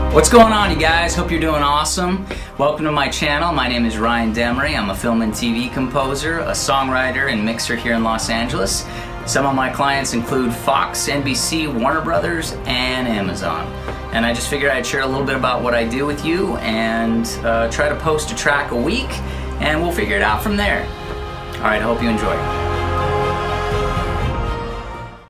What's going on, you guys? Hope you're doing awesome. Welcome to my channel. My name is Ryan Demaree. I'm a film and TV composer, a songwriter, and mixer here in Los Angeles. Some of my clients include Fox, NBC, Warner Brothers, and Amazon. And I just figured I'd share a little bit about what I do with you and try to post a track a week, and we'll figure it out from there. All right, I hope you enjoy.